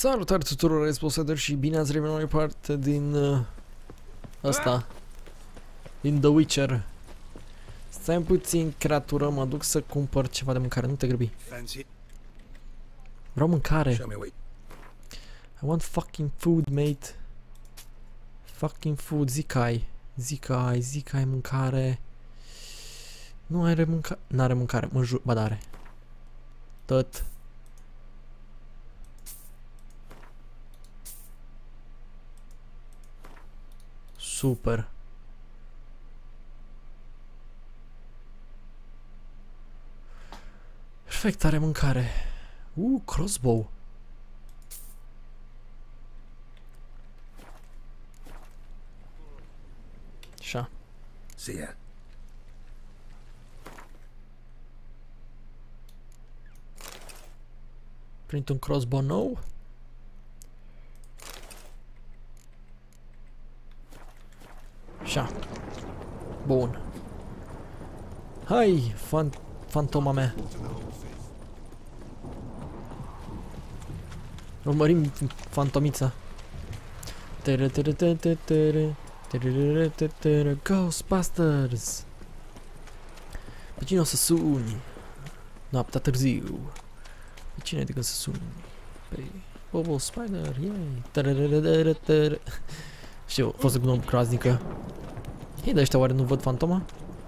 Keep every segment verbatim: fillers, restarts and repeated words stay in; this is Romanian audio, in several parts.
Salutare tuturor, Exposader, și bine ați revenit mai parte din uh, ăsta, din The Witcher. Stai puțin, creatură, mă duc să cumpăr ceva de mâncare, nu te grăbi. Vreau mâncare. I want fucking food, mate. Fucking food, zic ai. Zic ai, zic ai mâncare. Nu are mâncare, n-are mâncare, mă jur, ba d-are. Tot. Super. Perfect, are mâncare. Uh, crossbow. Așa. See ya. Print un crossbow nou. Așa. Bun. Hai, fan fantoma mea. Urmărim fantomița. Tere tere tere tere tere tere tere Ghostbusters. Pe cine o să suni? Noaptea târziu. Pe cine de când să suni? Pe Bobo Spider, yay. Tere tere tere. Știu, a fost gnom groaznică. Hei, dar ăștia oare nu văd fantoma?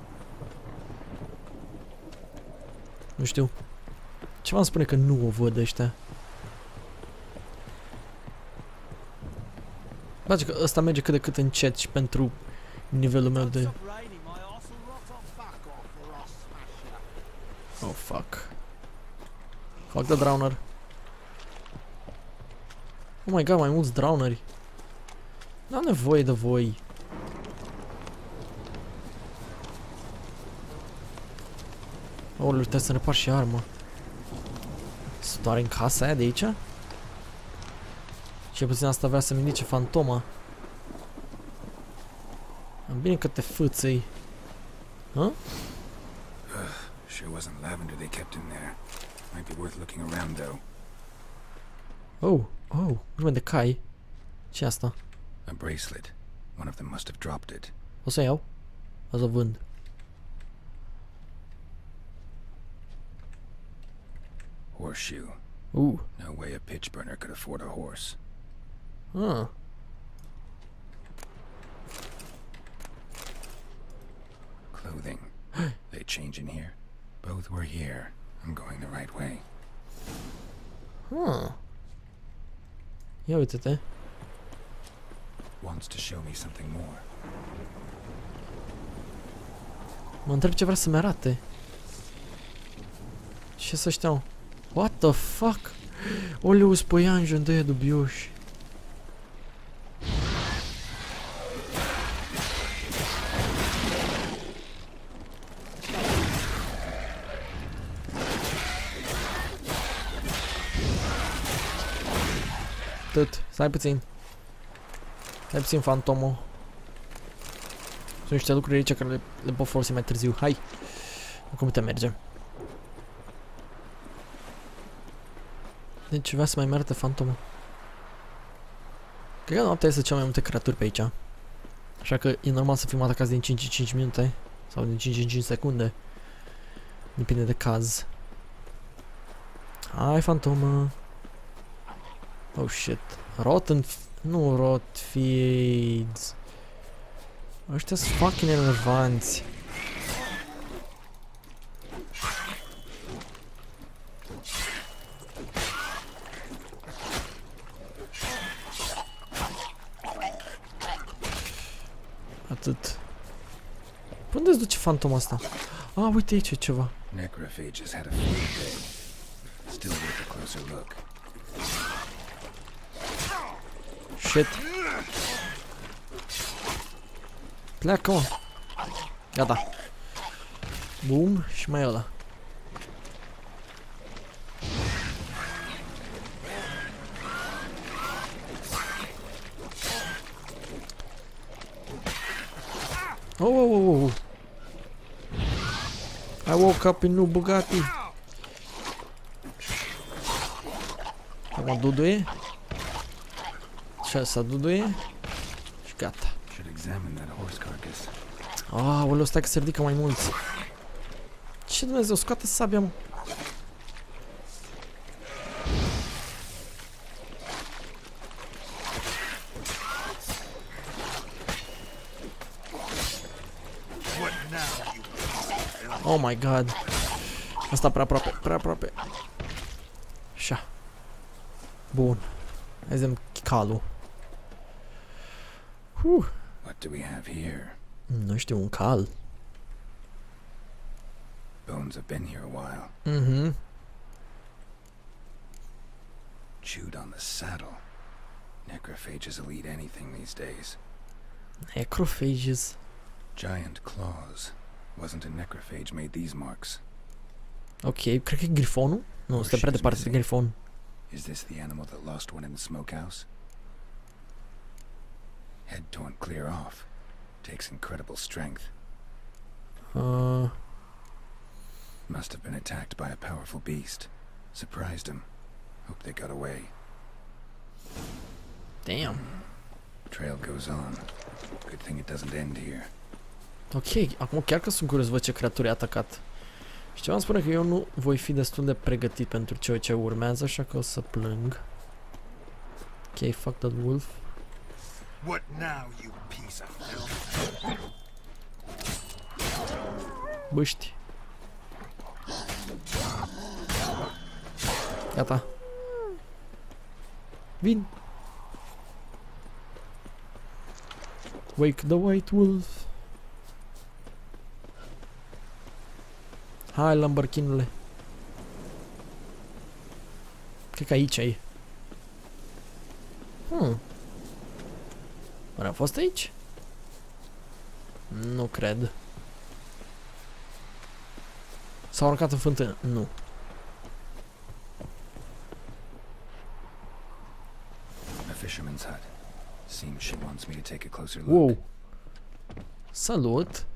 Nu știu. Ceva îmi spune că nu o văd ăștia. Place că ăsta merge cât de cât încet și pentru nivelul meu de... Oh, fuck. Fuck the drowner. Oh my god, mai mulți drowneri. N-am nevoie de voi. Aoleu, trebuie să repar și armă. Sunt doar în casa aia de aici? Și puțin asta vrea să-mi indice fantoma. Am bine că te fâțăi. Huh? Sure wasn't lavender they kept in there. Might be worth looking around though. Oh, oh, urme de cai. Ce asta? A bracelet. One of them must have dropped it. O să iau. O să vând. Horseshoe. Uh. No way a pitch burner could afford a horse. Ah. Clothing. They change in here. Both were here. I'm going the right way. Ah. Ia uite-te. Wants to show me something more. Mă întreb ce vrea să-mi arate. Ce să știu? What the fuck? Oleu, spăianjă de dubioși. Tot, stai puțin. Stai puțin, fantomul. Sunt niște lucruri aici care le, le pot folosi mai târziu. Hai! Acum te merge. Deci vrea să mai meargă fantomul. Cred că noaptea este cea mai multe creaturi pe aici. Așa că e normal să fim atacați din cinci în cinci minute. Sau din cinci în cinci secunde. Depinde de caz. Hai, fantomă. Oh shit. Rotten... Nu rot feeds. Ăștia sunt fucking enervanți. Atât. Unde îți duce fantoma asta? Ah, uite aici e ceva. Necrophages had a field day. Still worth a closer look. Shit. Pleacă, mă. Gata. Bum, și mai ăla. Oh, oh, oh, oh. I woke up in new Bugatti. Acum duduie. Așa, să duduie. Și gata. Should examine that horse carcass. Aoleu, stai că se ridică mai mulți. Ce Dumnezeu, scoate sabia, mă. Oh my god. Asta prea aproape, prea aproape. Așa. Bun. Hai să-mi calul. Uh. What do we have here? Nu știu, un cal. Bones have been here a while. Mhm. Chewed on the saddle. Necrophages will eat anything these days. Necrophages. Giant claws. Wasn't a necrophage made these marks. Ok, cred că e grifonul. Nu, stă prea departe de grifon. Is this the animal that lost one in the smokehouse? Head torn clear off. Takes incredible strength. Uh, Must have been attacked by a powerful beast. Surprised him. Hope they got away. damn. Trail goes on. Good thing it doesn't end here. Ok, acum chiar că sunt curios, văd ce creatură e atacat. Și ceva îmi spune că eu nu voi fi destul de pregătit pentru ceea ce urmează, așa că o să plâng. Ok, fuck that wolf. What now, you piece of filth? Bâști. Gata. Vin. Wake the white wolf. Hai, Lamborghini-ule. Cred că aici e. Hmm. Oare a fost aici? Nu cred. S-a urcat în fântână. Nu. A fisherman's hut. Seems she wants me to take a closer look. Wow. Salut.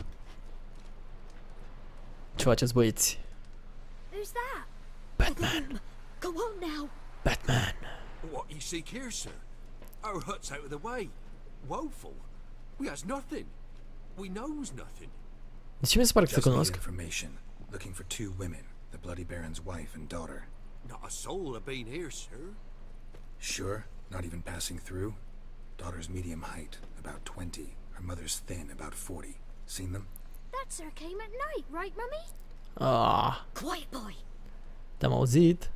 Ce faceți, băieți? Who's that? Batman. Go on now. Batman. What you seek here, sir? Our hut's out of the way. Woeful. We has nothing. We knows nothing. De ce mi se pare că te Just need cunosc? information. Looking for two women. The Bloody Baron's wife and daughter. Not a soul have been here, sir. Sure? Not even passing through? Daughter's medium height, about twenty. Her mother's thin, about forty. Seen them? That sir came at night, right, Mummy? Ah, Quiet, boy. te-am auzit.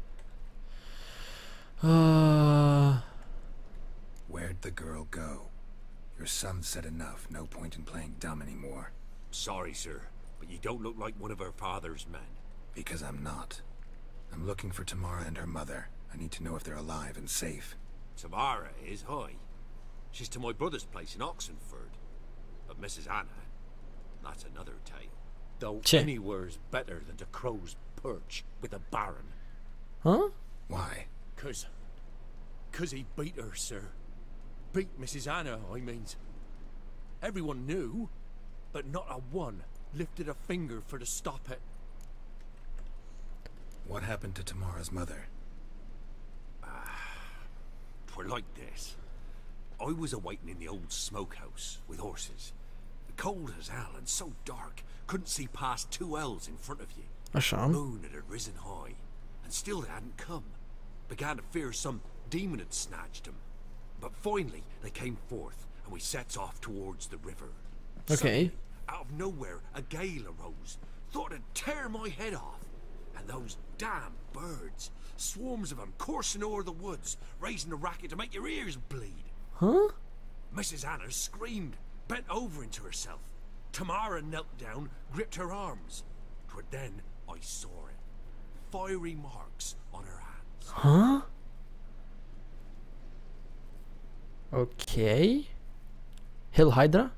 Ah, Where'd the girl go? Your son said enough. No point in playing dumb anymore. Sorry, sir, but you don't look like one of her father's men. Because I'm not. I'm looking for Tamara and her mother. I need to know if they're alive and safe. Tamara is, hi. She's to my brother's place in Oxenford. But Missus Anna, that's another tale. Though Ce? anywhere's better than to Crow's Perch with the Baron. huh? Why? Cause... Cause he beat her, sir. Beat Missus Anna, I means. Everyone knew, but not a one lifted a finger for to stop it. What happened to Tamara's mother? Twere like this. I was awaiting in the old smokehouse with horses. Cold as hell and so dark, couldn't see past two ells in front of you. Așa. Moon had risen high, and still they hadn't come. Began to fear some demon had snatched them. But finally they came forth, and we sets off towards the river. Okay. Suddenly, out of nowhere, a gale arose. Thought it'd tear my head off. And those damn birds, swarms of them coursing over the woods, raising a racket to make your ears bleed. Huh? Missus Anna screamed, bent over into herself. Tamara knelt down, gripped her arms. 'Twere then I saw it. Fiery marks on her hands. Huh? Ok. Hell Hydra?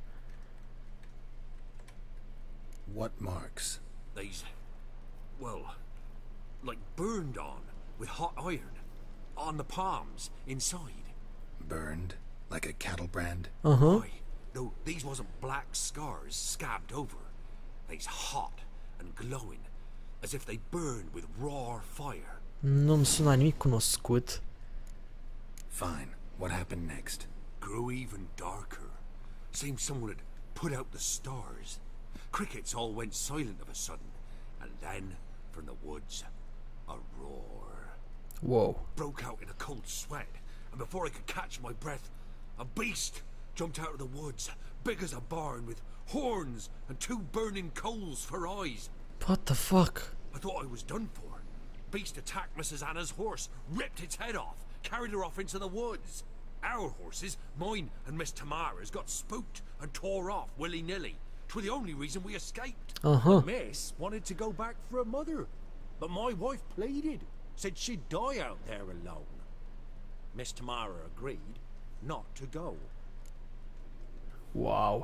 What marks? These, well, like burned on with hot iron. On the palms, inside. Burned? Like a cattle brand? Uh-huh. Aye, though these wasn't black scars scabbed over. They's hot and glowing, as if they burned with raw fire. Nu-mi sună nimic cunoscut. Fine. What happened next? Grew even darker. Seemed someone had put out the stars. Crickets all went silent of a sudden. And then, from the woods, a roar. Wow. Broke out in a cold sweat. And before I could catch my breath, a beast jumped out of the woods, big as a barn, with horns and two burning coals for eyes. What the fuck? I thought I was done for. Beast attacked Missus Anna's horse, ripped its head off, carried her off into the woods. Our horses, mine and Miss Tamara's, got spooked and tore off willy-nilly. 'Twas the only reason we escaped. Uh-huh. Miss wanted to go back for her mother, but my wife pleaded, said she'd die out there alone. Miss Tamara agreed not to go. Wow.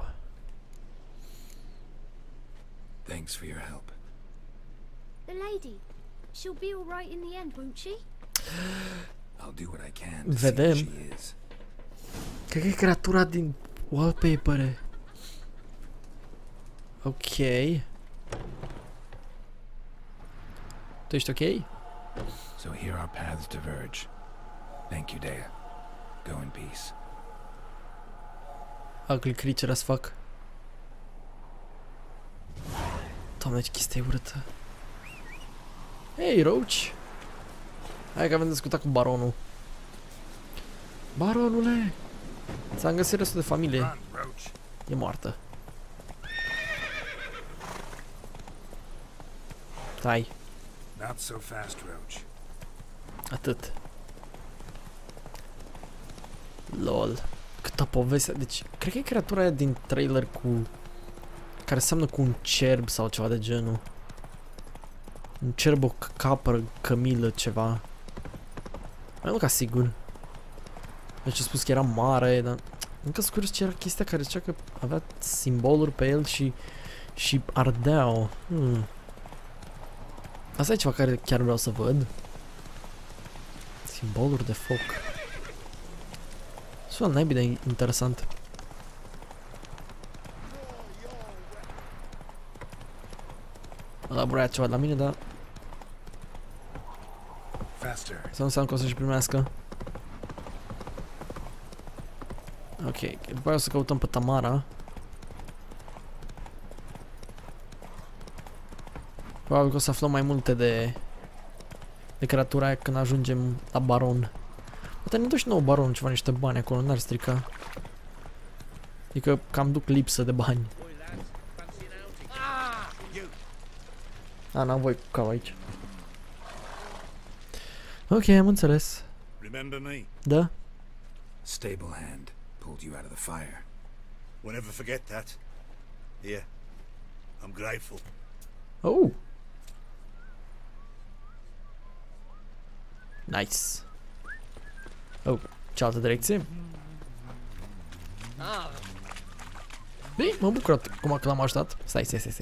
Thanks for your help. The lady. She'll be all right in the end, won't she? I'll do what I can to Vedem. see who she is. Cred că e creatura din wallpaper. Ok. Tu ești ok? So here our paths diverge. Thank you, Dea. Go in peace. Ugly creature as fuck. Doamne, ce chestie urâtă. Hei, Roach! Hai că avem discutat cu baronul. Baronule! Ți-am găsit restul de familie. Run, Roach. E moartă. Stai. Not so fast, Roach. Atât. Lol. Câtă poveste. Deci, cred că e creatura aia din trailer cu... care seamănă cu un cerb sau ceva de genul. Un cerb, o capră, cămilă, ceva. Mai nu ca sigur. Deci a spus că era mare, dar... Încă sunt curios ce era chestia care zicea că avea simboluri pe el și... și ardeau. Hmm. Asta e ceva care chiar vreau să văd. Simboluri de foc. Sună naibii de interesant. Ăla vrea ceva de la mine, dar... Faster. Să nu înseamnă că o să-și primească. Ok, după aia o să căutăm pe Tamara. Probabil că o să aflăm mai multe de... de creatura aia când ajungem la baron. Poate ne duci nou baron ceva, niște bani acolo, n-ar strica. Adică cam duc lipsă de bani. A, n-am voi cu cau aici. Ok, am înțeles. Remember me? Da? Stable hand pulled you out of the fire. We'll never forget that. Here. I'm grateful. Oh! Nice. Oh, cealaltă direcție. Bine, mă bucur cum că l-am ajutat. Stai, stai, stai, stai.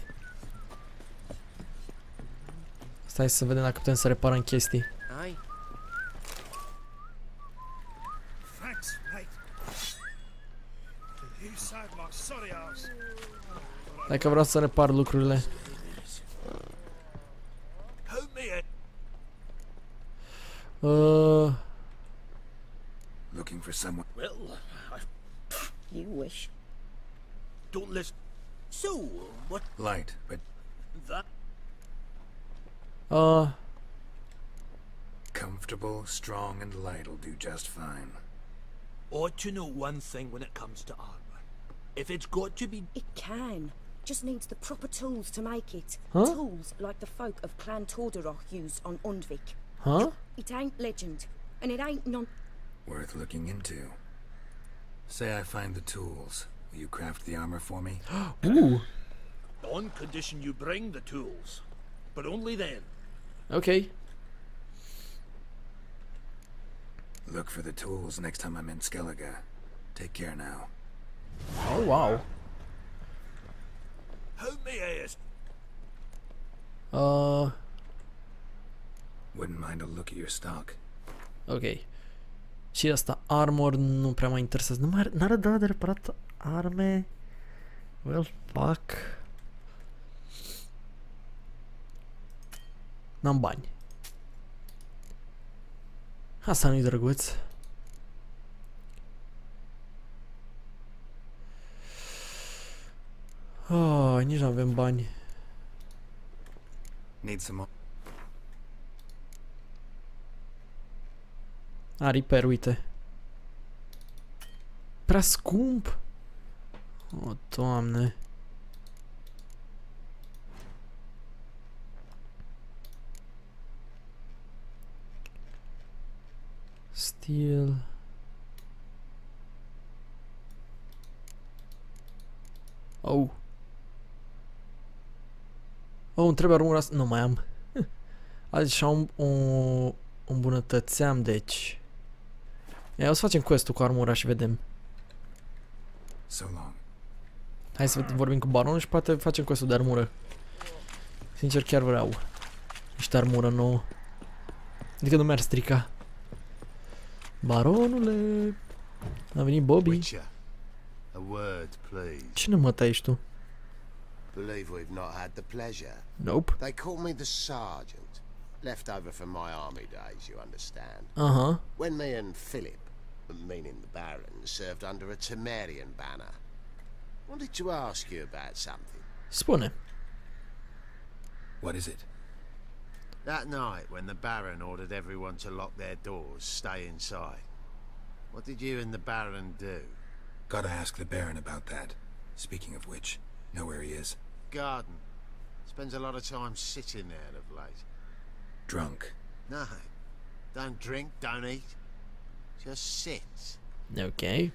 Stai să vedem dacă putem să reparăm chestii. Aye. Thanks, mate. You saved my sorry ass. Dacă vreau să repar lucrurile. Help me! Uh, Looking for someone. Well, I You wish. don't listen. So, what Light, but that? uh, comfortable, strong, and light will do just fine. Ought to know one thing when it comes to armor. If it's got to be It can. Just needs the proper tools to make it. Huh? Tools like the folk of Clan Tordaroth used on Undvik. huh? It ain't legend, and it ain't non- Worth looking into. Say I find the tools. Will you craft the armor for me? Uh, on condition you bring the tools, but only then. ok. Look for the tools next time I'm in Skellige. Take care now. Oh, wow. Help me, Ace. Uh, Wouldn't mind a look at your stock. ok. Și asta, armor, nu prea mă interesează. Nu mai n-are dat de reparat arme. Well, fuck. N-am bani. Asta nu-i drăguț. Oh, nici nu avem bani. Need some more. A, repair, uite. Prea scump. O, Doamne. Steel. Oh. Oh, îmi trebuie armura asta. Nu mai am. Așa o, o îmbunătățeam, deci. Ia, o să facem quest-ul cu armura și vedem. So long. Hai să vorbim cu baronul și poate facem quest-ul de armură. Sincer, chiar vreau niște armură nouă. Adică nu mi-ar strica. Baronule! A venit Bobby. Witcher, a word, please. Cine mă ești tu? Believe we've not had the pleasure. Nope. They call me the sergeant. Left over from my army days, you understand. Uh-huh. When me and Philip, meaning the Baron, served under a Temerian banner. Wanted to ask you about something. Spune. What is it? That night when the Baron ordered everyone to lock their doors, stay inside. What did you and the Baron do? Gotta ask the Baron about that. Speaking of which, know where he is? Garden. Spends a lot of time sitting there of late. Drunk. No. Don't drink, don't eat. Just sit. Ok.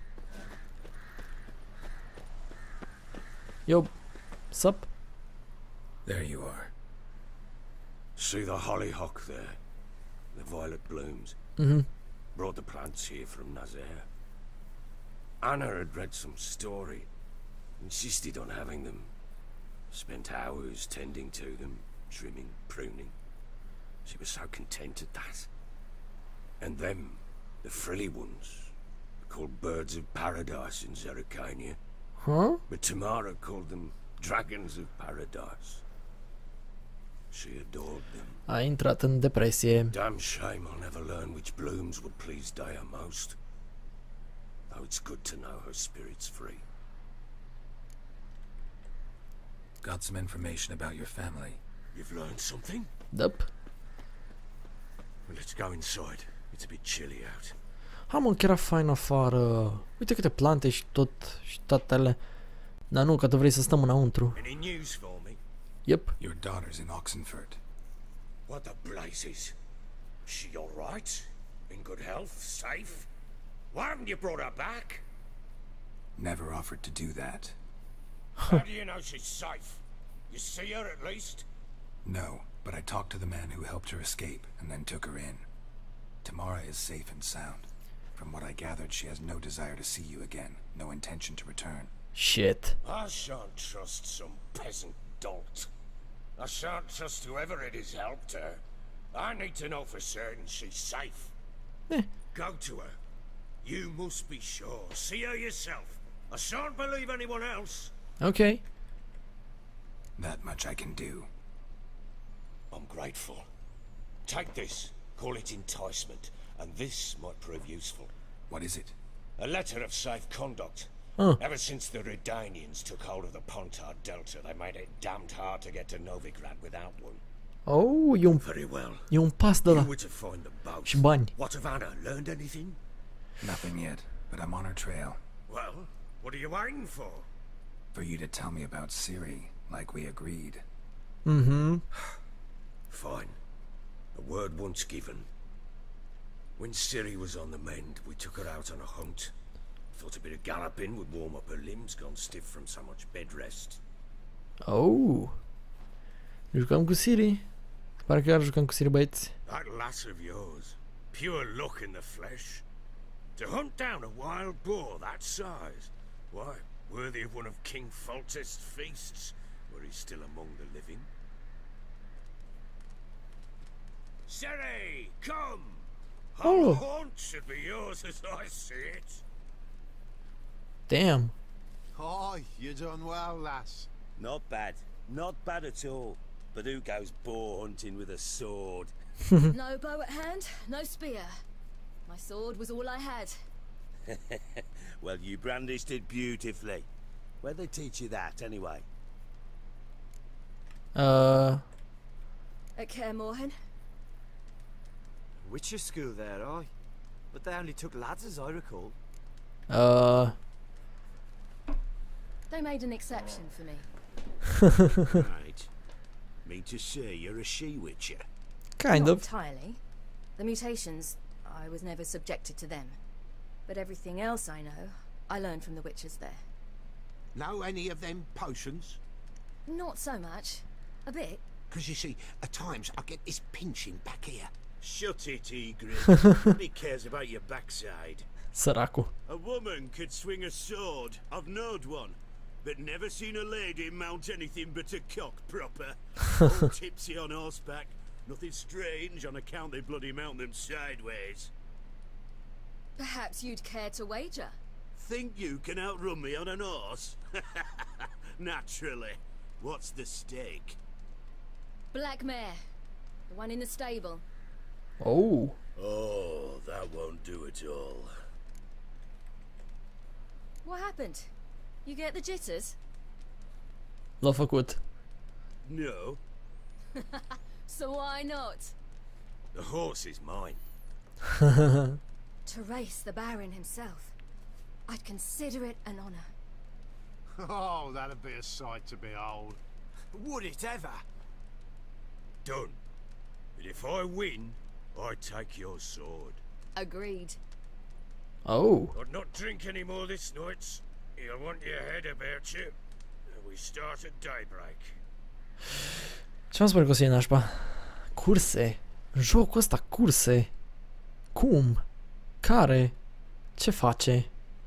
Yo. Sup? There you are. See the hollyhock there? The violet blooms. Mm-hmm. Brought the plants here from Nazaire. Anna had read some story. Insisted on having them. Spent hours tending to them, trimming, pruning. She was so content at that. And them, the frilly ones, called birds of paradise in Zerrikania. Huh? But Tamara called them dragons of paradise. She adored them. A intrat în depresie. Damn shame I'll never learn which blooms would please Dea most. Though it's good to know her spirit's free. Got some information about your family. You've learned something? Dup. Well, let's go inside. It's a bit chilly out. Ha, mă, chiar era fain afară. Uite câte plante și tot, și toate alea. Dar nu, că tu vrei să stăm înăuntru. Any news for me? Yep. Your daughter's in Oxenfurt. What the blazes? She all right? In good health? Safe? Why haven't you brought her back? Never offered to do that. How do you know she's safe? You see her at least? No, but I talked to the man who helped her escape and then took her in. Tamara is safe and sound. From what I gathered, she has no desire to see you again, no intention to return. Shit. I shan't trust some peasant dolt. I shan't trust whoever it is helped her. I need to know for certain she's safe. Eh. Go to her. You must be sure. See her yourself. I shan't believe anyone else. Ok. That much I can do. I'm grateful. Take this. Call it enticement. And this might prove useful. What is it? A letter of safe conduct. Huh. Ever since the Redanians took hold of the Pontar Delta, they made it damned hard to get to Novigrad without one. Oh, e un, Very well. e un pas de You la. were to find the boat. Și bani. What of Anna? Learned anything? Nothing yet, but I'm on her trail. Well, what are you waiting for? For you to tell me about Ciri, like we agreed. Mm-hmm. Fine. A word once given. When Ciri was on the mend, we took her out on a hunt. Thought a bit of galloping would warm up her limbs, gone stiff from so much bed rest. Oh. Jucăm cu Ciri. Pare că iar jucăm cu Ciri, băieți. That lass of yours, pure luck in the flesh. To hunt down a wild boar that size, why, worthy of one of King Foltest's feasts, were he still among the living. Ciri, come! Whole Oh. haunt should be yours as I see it. Damn. Hi, you done well, lass. Not bad. Not bad at all. But who goes boar hunting with a sword? No bow at hand, no spear. My sword was all I had. Well, you brandished it beautifully. Where'd they teach you that, anyway? Uh, At Kaer Morhen? Witcher school there, aye. But they only took lads as I recall. uh, They made an exception for me. Right. Mean to say you're a she-witcher? kind Not of. entirely. The mutations, I was never subjected to them. But everything else I know, I learned from the witches there. Know any of them potions? Not so much. A bit. Because you see, at times I get this pinching back here. Shut it, Egrid. Nobody cares about your backside. Săracu. A woman could swing a sword. I've knowed one. But never seen a lady mount anything but a cock proper. All tipsy on horseback. Nothing strange on account they bloody mount them sideways. Perhaps you'd care to wager? Think you can outrun me on an horse? Naturally. What's the stake? Black mare. The one in the stable. Oh. Oh, that won't do at all. What happened? You get the jitters? L-a făcut. No. So why not? The horse is mine. To race the Baron himself. I'd consider it an honor. Oh, that'd be a sight to behold. Would it ever? Done. But if I win, I take your sword. Agreed. Oh. I'd not drink any more this night. You'll want your head about you. We start at daybreak. Ce-am spus că o să iei nașpa? Curse. Jocul ăsta, curse. Cum? Care? Ce face?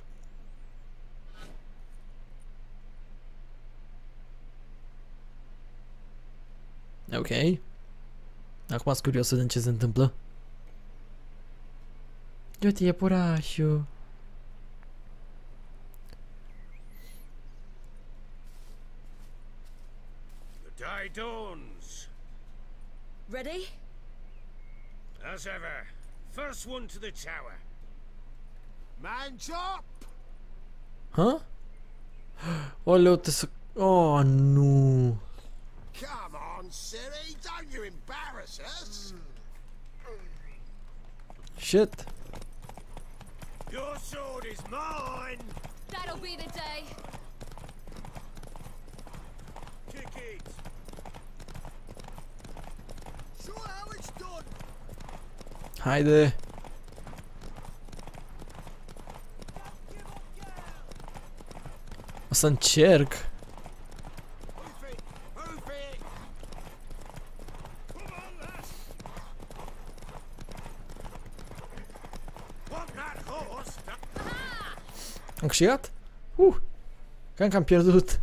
Ok. Acum sunt curios să vedem ce se întâmplă. Uite, iepurașul. The day dawns. Ready? As ever. First one to the tower. Man's up! Huh? Oleu, te să... Oh, nu. Come on, silly, don't you embarrass us! Shit. Your sword is mine! That'll be the day. Kick it! Show how it's done! Haide. O să încerc. Move it! Move it! Come on, lass! Want that horse? Am câștigat? Uh. Cam că am pierdut.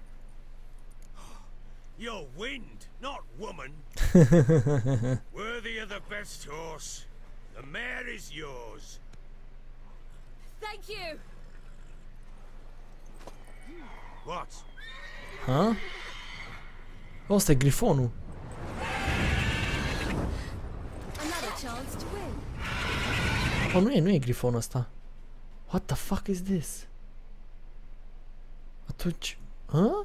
You're wind, not woman. Worthy of the best horse. The mare is yours. Thank you. What? Ha? O, ăsta e grifonul. Another chance to win. Oh, nu e, nu e grifonul ăsta. What the fuck is this? Atunci... Huh?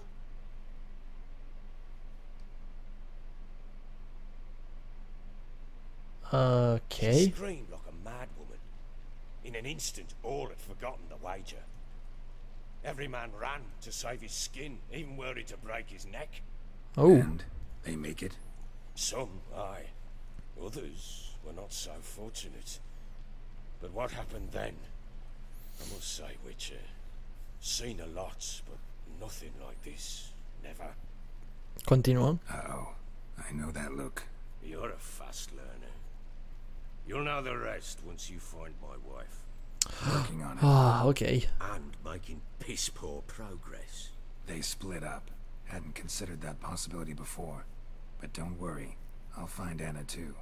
Okay. She screamed like a mad woman. In an instant, all had forgotten the wager. Every man ran to save his skin, even were it to break his neck. Oh. And they make it? Some, aye. Others were not so fortunate. But what happened then? I must say, Witcher, seen a lot, but nothing like this. Never. Continuăm. Uh-oh. I know that look. You're a fast learner. You'll know the rest once you find my wife. Working on it. Ah, okay. And making piss-poor progress. They split up. Hadn't considered that possibility before. But don't worry. I'll find Anna too.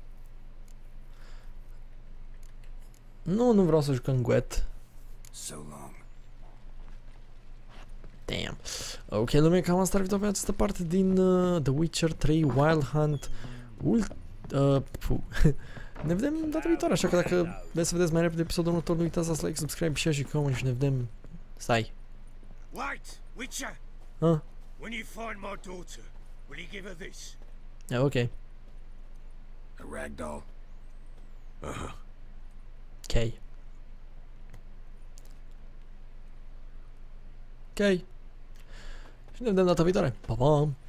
Nu, nu vreau să jucăm Gwet. So long. Damn. Ok, lume, cam asta ar fi tot pe această parte din uh, The Witcher trei Wild Hunt. Ult... Uh, ne vedem data viitoare, așa că dacă vreți să vedeți mai repede episodul următor, nu uitați să like, subscribe, share și comment și ne vedem... Stai. Wait, Witcher! Huh? When you find my daughter, Will you give her this? Ja, ok. A rag doll. Uh-huh. Ok. Ok. Și ne vedem data viitoare. Pa, pa!